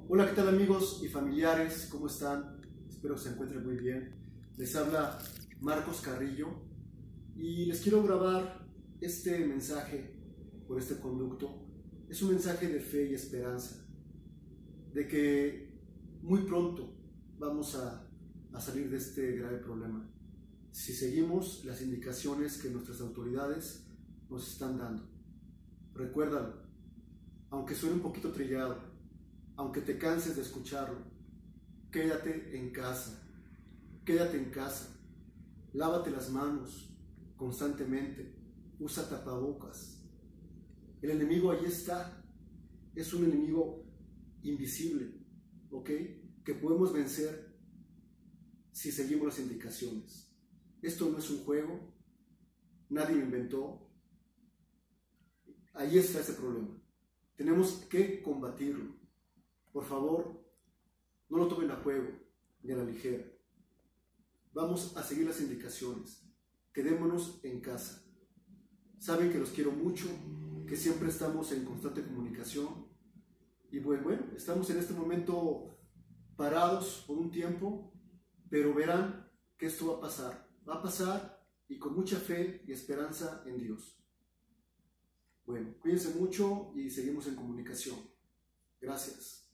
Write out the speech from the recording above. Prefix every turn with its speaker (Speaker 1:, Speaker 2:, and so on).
Speaker 1: Hola, ¿qué tal amigos y familiares? ¿Cómo están? Espero que se encuentren muy bien. Les habla Marcos Carrillo y les quiero grabar este mensaje por este conducto. Es un mensaje de fe y esperanza, de que muy pronto vamos a salir de este grave problema, si seguimos las indicaciones que nuestras autoridades nos están dando. Recuérdalo, aunque suene un poquito trillado, aunque te canses de escucharlo, quédate en casa, lávate las manos constantemente, usa tapabocas. El enemigo ahí está, es un enemigo invisible, ¿ok? Que podemos vencer si seguimos las indicaciones. Esto no es un juego, nadie lo inventó, ahí está ese problema. Tenemos que combatirlo. Por favor, no lo tomen a juego ni a la ligera. Vamos a seguir las indicaciones. Quedémonos en casa. Saben que los quiero mucho, que siempre estamos en constante comunicación. Y bueno, estamos en este momento parados por un tiempo, pero verán que esto va a pasar. Va a pasar y con mucha fe y esperanza en Dios. Bueno, cuídense mucho y seguimos en comunicación. Gracias.